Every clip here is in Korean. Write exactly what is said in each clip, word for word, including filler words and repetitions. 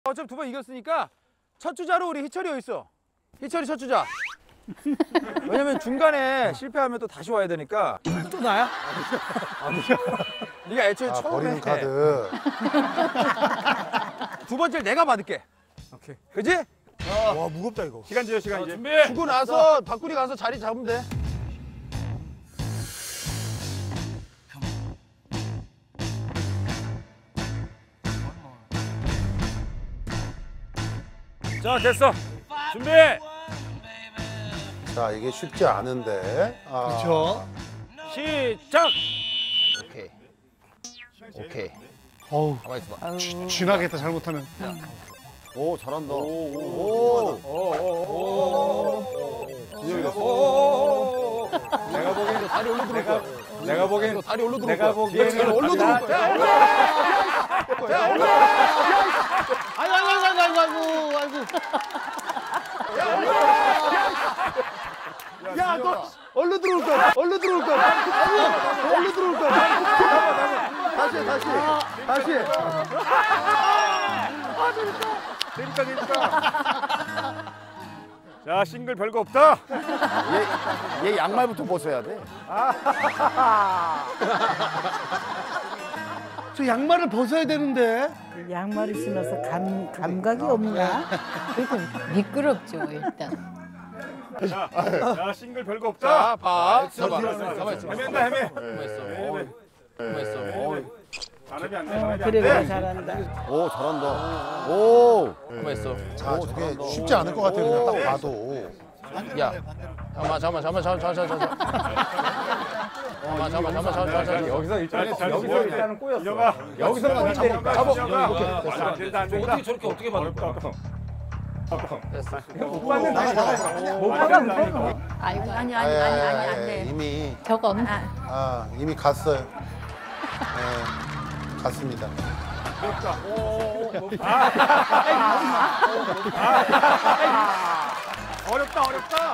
어차피 두 번 이겼으니까 첫 주자로 우리 희철이 여기 있어. 희철이 첫 주자. 왜냐면 중간에 실패하면 또 다시 와야 되니까. 또 나야? 아니야. 네가 애초에 아, 처음에 버리는 카드. 두 번째를 내가 받을게. 오케이. 그지? 어. 와 무겁다 이거. 시간 지요 시간 이제. 준비. 주고 나서 바꾸리 가서 자리 잡으면 돼. 자 됐어. 준비. 자 이게 쉽지 않은데. 아, 그렇죠. 시작. 오케이. 오케이. 어우, 가만히 있어봐. 쥐- 쥐나겠다 잘못하면. 오 잘한다. 내가 보기에는 다리 올려 들어올 거야. 내가 보기에는 다리 올려 들어올 거야. 내가 보기에는 올려 들어올 거야. 아이고 아이고 아이고 아이고 아이고 아이고. 야, 너 얼른 들어올 거야. 얼른 들어올 거야. 얼른 들어올 거야. 다시 해, 다시 해. 다시 해. 아, 재밌다. 재밌다, 재밌다. 자 싱글 별거 없다. 얘, 얘 양말부터 벗어야 돼. 저 양말을 벗어야 되는데. 양말을 신어서 감, 감각이 없나? 그래도 미끄럽죠 일단. 자, 자 싱글 별거 없다. 자, 봐. 가만 가만 있어. 헤맨다 헤매. 가만 있어. 가만 있어. 바람이 안 돼. 어, 바람이 안 그래, 돼. 그래, 잘한다. 오, 잘한다. 오. 가만 있어. 자 저게 쉽지 않을 것 같아 그냥 딱 봐도. 야. 잠깐만, 잠깐만, 잠깐만, 잠깐만, 잠깐만, 잠깐만. 잠깐만, 잠깐만, 잠깐만, 잠깐만, 잠깐만. 여기서 일단 여기서 일단은 꼬였어. 이녀가 여기서 잡아. 잡아. 오케이. 안 된다 안 된다. 어떻게 저렇게 어떻게 받을 거야? 됐어. 못 받는다. 못 받는다. 아이고 아니, 아, 아니, 아니, 아니, 안 예, 돼. 이미 저건 아 이미 갔어요. 네, 갔습니다. 어렵다 어렵다.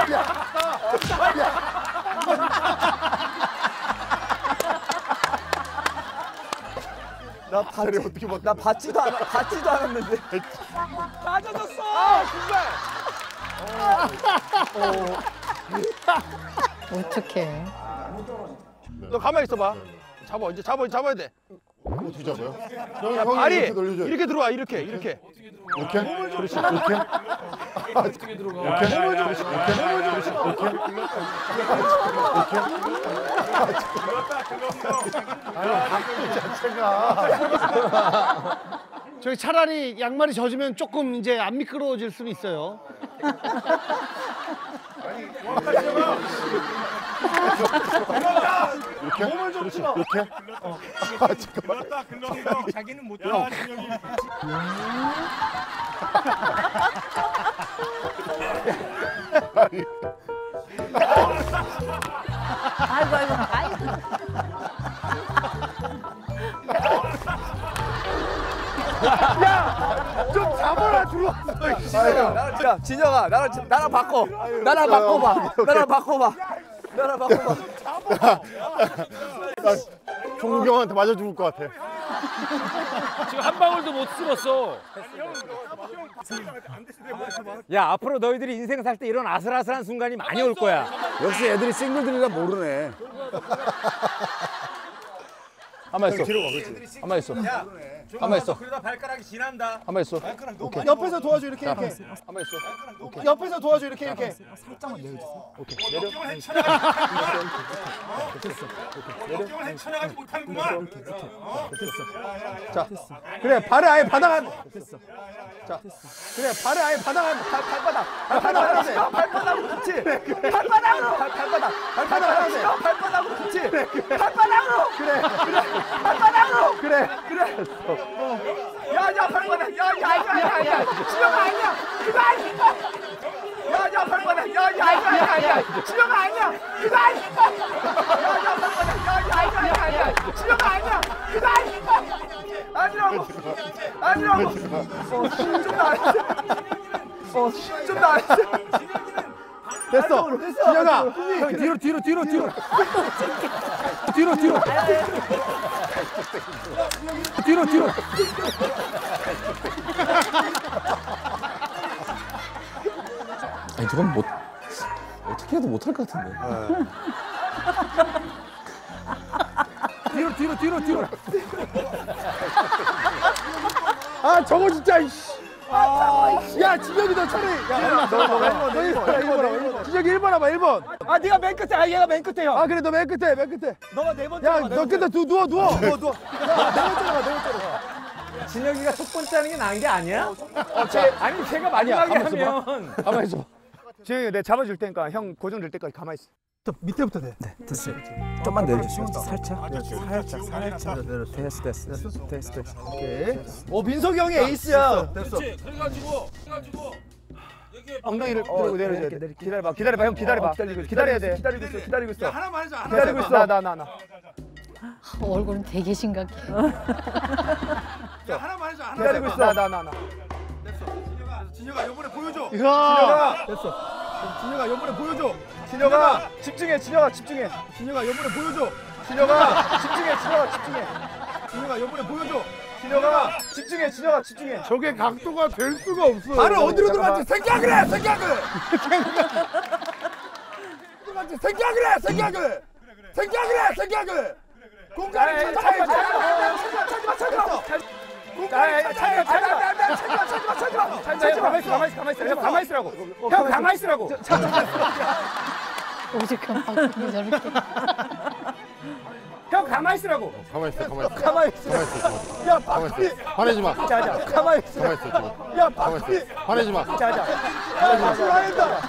나 받지, 어떻게 받? 나 받지도 않, 받지도 않았는데. 빠져졌어. 아, 정말. 어떡해. 너 가만히 있어봐. 잡아, 이제 잡아, 잡아야 돼. 어떻게 잡아요? 야, 발이 이렇게 들어와, 이렇게, 이렇게. 이렇게? 그렇지. 이렇게? 어떻게 들어가? 이렇게 몸을 좀 이렇게 자체가. 저기 차라리 양말이 젖으면 조금 이제 안 미끄러워질 수는 있어요. 이렇게? 몸을 좀 그렇지. 틀어. 이렇게? 아 잠깐만. 그렇다 근렁이다. 자기는 못 따라 준영이. 아니, 아이고, 아이고, 아이고. 좀 잡아라, 들어왔어. 야, 진영아, 나랑, 나랑 바꿔. 나랑 바꿔봐. 나랑 바꿔봐. 나랑 바꿔봐. 종국이 형한테 맞아 죽을 것 같아. 지금 한 방울도 못 쓸었어. 야 앞으로 너희들이 인생 살 때 이런 아슬아슬한 순간이 많이 올 거야. 역시 애들이 싱글들이라 모르네. 가만 있어. 가만 있어. 가만 있어. 그러다 발가락이 지난다. 가만 있어. 옆에서 도와줘 이렇게 이렇게. 가만 있어. 옆에서 도와줘 이렇게 이렇게. 경을 쳐나가지 못하는구만. 자, 그래, 발을 아예 바닥 안. 됐어. 자, 그래, 발을 아예 바닥 안. 발, 발바닥. 발바닥 하나 돼. 발바닥으로 붙지. 발바닥으로. 발, 발바닥. 발바닥 하나 돼. 발바닥으로 붙지. 발바닥으로. 그래, 그래. 발바닥으로. 그래, 그래. 야, 야, 발바닥. 야, 야, 야, 야, 야. 지영아 아니야. 그거 아니야. 야, 야, 발바닥. 야, 야, 야, 야, 야. 지영아 아니야. 그거 아니야. 야, 야, 발바닥. 야, 야, 야, 야, 야. 지영아 아니야. 그거 아니야. 아니라고. 아니라고. 어, 좀 나았어. 어, 좀 나았어. 됐어. 진혁아. 형 뒤로 뒤로 뒤로 뒤로. 뒤로 뒤로. 뒤로 뒤로. 아니 저건 못 어떻게 해도 못할 것 같은데. 뒤로 뒤로 뒤로 뒤로. 아 저거 진짜 이씨. 아, 야 진혁이 너 차례. 야너너 일 번. 진혁이 일 번 와봐 일 번. 아 네가 맨 끝에. 아 얘가 맨 끝에 형. 아 그래 너 맨 끝에 맨 끝에. 너가 네 번째. 야너 끝에 누 누워 누워. 누워 누워. 네 번째로 가 네 번째로 가. 진혁이가 첫 번째 하는 게 나은 게 아니야? 어, 제, 아니 제가 마지막에 하면 가만히 있어. 진혁이 내가 잡아줄 테니까 형 고정될 때까지 가만히 있어. 또 밑에부터 돼. 네, 됐어요. 좀만 내려주세요. 살짝. 살짝, 살짝. 됐어, 됐어, 됐어, 됐어, 됐어. 오케이. 오 민석이 형이 에이스야. 됐어. 그래가지고 그래가지고 엉덩이를 들고 내려줘야 돼. 기다려봐, 기다려봐, 형 기다려봐. 기다려야 돼. 기다리고 있어, 기다리고 있어. 하나만 해줘. 하나. 기다리고 있어. 나, 나, 나, 나. 얼굴은 되게 심각해. 야, 하나만 해줘. 하나. 기다리고 있어. 나, 나, 나, 나. 진혁아, 진혁아 이번에 보여줘. 진혁아, 됐어. 진혁아, 이번에 보여줘. 진혁아, 집중해. 진혁아, 집중해. 진혁아, 이번에 보여줘. 진혁아, 집중해. 진혁아, 집중해. 진혁아, 이번에 보여줘. 진혁아, 집중해. 진혁아, 집중해. 저게 각도가 될 수가 없어. 발을 어디로 들어갔지? 생각을 해. 생각을. 들어갔지? 생각을 해. 생각을. 생각을 해. 생각을. 공간을 찾아. 찾아. 찾아. 찾아. 공간을 찾아. 찾아. 찾아. 찾아. 찾아. 가만히 있어. 가만히 있어. 가만히 있어. 가만히 있으라고. 형 가만히 있으라고. 오죽한 방송이 저렇게. 형 가만히 있으라고. 가만히 있어, 가만히 있어. 가만히 있어. 가만히 있어. 야, 가만히 박수리. 있어. 화내지 마. 자자. 가만히 있어. 가만히 있어, 지금. 야, 가만히 박수리. 있어. 화내지 마. 자자. 야, 박수리 한다.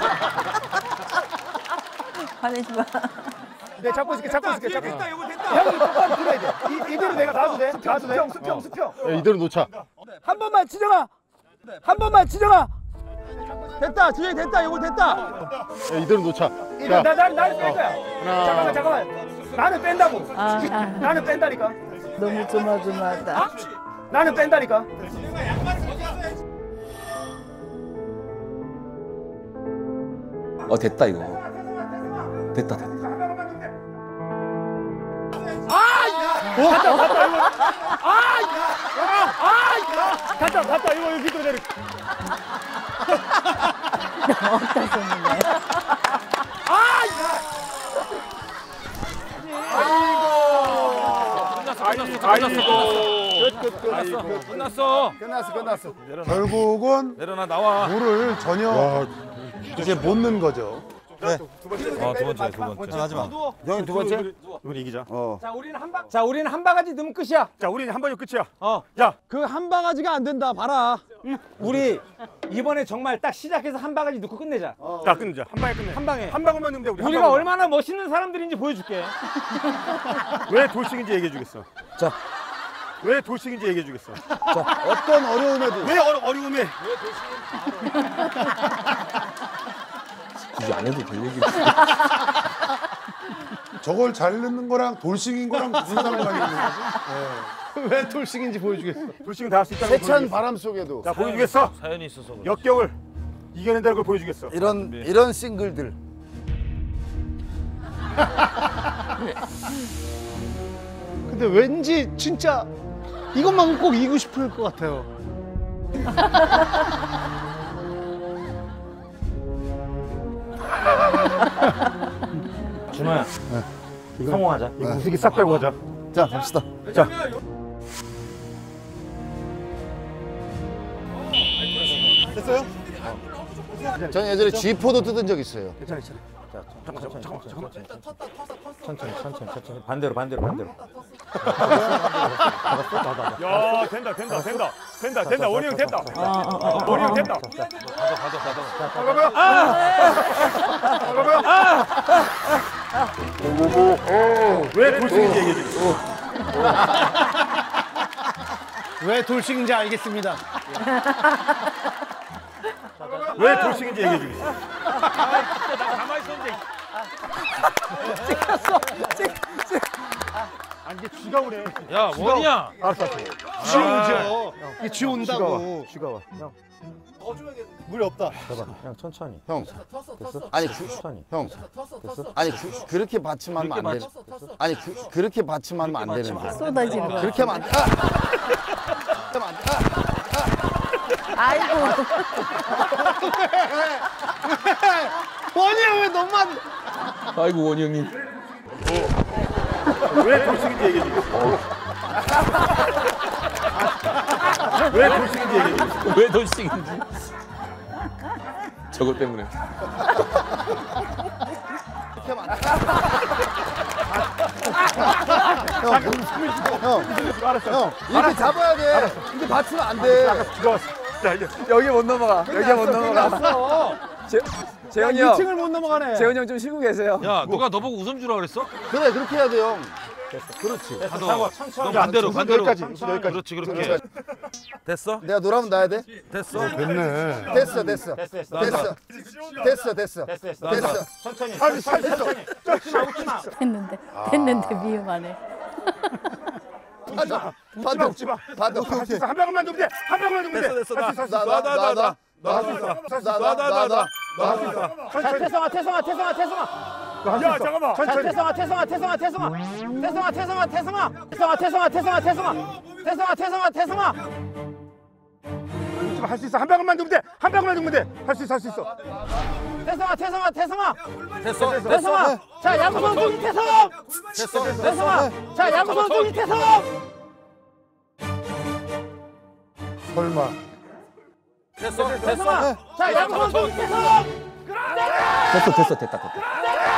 화내지 마. 내 잡고 있을게. 잡고 있을게. 잡고 있을게. 됐다. 이거 됐다. 형이 똑바로 들어야 돼. 이, 이대로 내가 놔도 돼. 놔도 돼. 수평, 수평, 수평. 야, 이대로 놓자. 한 번만 진영아. 한 번만 진영아. 됐다. 진영이 됐다. 이거 됐다. 야, 이대로 놓자. 이거 야, 나, 나, 나는 뺄 거야. 하나. 잠깐만, 잠깐만. 나는 뺀다고. 아, 아, 나는 뺀다니까. 너무 조마조마하다. 나는 뺀다니까. 어 됐다 이거. 됐다 됐다. 갔다, 갔다, 이거. 아! 아! 아! 갔다, 갔다, 이거 여기 또 내려. 어디다 썼는데? 아이고. 끝났어. 끝났어, 끝났어. 결국은 내려놔 나와. 물을 전혀 이제 못 넣는 거죠. 어두 번째 두 번째. 하지 마. 형이 두 번째? 우리 이기자. 자 우리는 한 방. 자 우리는 한 바가지 넣으면 끝이야. 자, 우리는 한 번이 끝이야. 어. 그 한 바가지가 안 된다. 봐라. 우리 이번에 정말 딱 시작해서 한 바가지 넣고 끝내자. 자, 끝내자. 한 방에 끝내. 한 방에. 한 방울만 넣으면 돼, 우리. 한 우리가 방울만. 얼마나 멋있는 사람들인지 보여줄게. 왜 돌싱인지 얘기해 주겠어. 자. 왜 돌싱인지 얘기해 주겠어. 어떤 어려움에도 왜 어려, 어려움에. 굳이 안 해도 될 얘기. 저걸 잘 넣는 거랑 돌싱인 거랑 무슨 상관이 있는 거지? 왜 돌싱인지 보여주겠어. 돌싱은 다 할 수 있다는 걸 세찬 보여주겠어. 바람 속에도 자, 보여주겠어. 사연이 있어서 그래. 역경을 이겨낸다는 걸 보여주겠어. 이런 이런 싱글들. 근데 왠지 진짜 이것만 꼭 이기고 싶을 것 같아요. 준호야. 성공하자. 이거 무식이 싹 빼고 가자. 자, 갑시다. 자. 됐어요? 전 예전에 쥐포도 뜯은 적 있어요. 괜찮아, 괜찮아. 자, 잠깐만, 잠깐만, 잠깐만. 천천히 천천히 천천히 반대로 반대로 반대로. 야, 된다, 된다, 된다, 된다, 된다. 원희 형 됐다. 원희 형 됐다. 잠깐만. 잠깐만. 왜 돌싱인지 얘기해 줘. 왜 돌싱인지 알겠습니다. 왜 돌싱인지 얘기해 주겠어. 가만히 있었는데. 찍혔어. 찍, 찍. 아니 이게 쥐가 오래. 야 원이야. 알았어. 쥐 오죠. 이게 쥐 온다고. 쥐가 와. 형, 물이 없다. 봐봐. 형 천천히. 형. 됐어? 아니 그, 천천히. 형. 됐어? 아니 그, 그렇게 받침하면 안 되는. 아니 그, 그렇게 받침하면 안 되는데. 쏟아지는 거. 그렇게 하면 안 돼. 아! 그렇게 하면 안 돼. 아! 아이고. 원이야 왜 너만? 아이고 원희 형님. 왜 돌싱인지 얘기해 주세요. 왜 돌싱인지 얘기해 주세요. 왜 돌싱인지. 저것 때문에. 그렇게 하면 안 돼. 형, 알았어. 형, 이렇게 잡아야 돼. 이렇게 받치면 안 돼. 쥐가 왔어. 자, 이제 여기 못 넘어가. 여기 못 넘어가. 재, 재현이 형. 이 층을 못 넘어가네. 재현이 형 좀 쉬고 계세요. 야 누가 너보고 웃음 주라 그랬어? 그래, 그렇게 해야 돼, 형. 너, 너 반대로 반대로. 여기까지. 여기까지. 그렇지 그렇게. 됐어? 내가 노라면 놔야 돼? 됐어? 됐네. 됐어, 됐어. 됐어. 됐어. 됐어. 됐어. 됐어. 천천히. 빨리 살 됐어. 됐는데 됐는데 미움하네. 받아. 웃지 마, 받아. 웃지 마. 받아. 할 수 있어. 한 방울만 넣으면 돼. 한 방울만 넣으면 돼. 됐어 됐어. 할수 있어, 나 할수 있어. 나 나 나. 나, 나, 나, 나. 자, 태성아, 태성아, 태성아, 태성아. 야, 잠깐만. 천천히. 태성아, 태성아, 태성아, 태성아. 태성아, 태성아, 태성아. 태성아, 태성아, 태성아, 태성아. 태성아, 태성아, 태성아. 할 수 있어. 한 방울만 넣으면 돼. 한 방울만 넣으면 돼. 할 수 있어, 할 수 있어. 태성아, 태성아, 태성아. 됐어 됐어. 태성아. 자, 야구 선수 이태성. 됐어 됐어. 태성아. 자, 야구 선수 이태성. 설마. 됐어 됐어. 태성아. 자, 야구 선수 이태성. 됐어 됐어 됐다 됐다.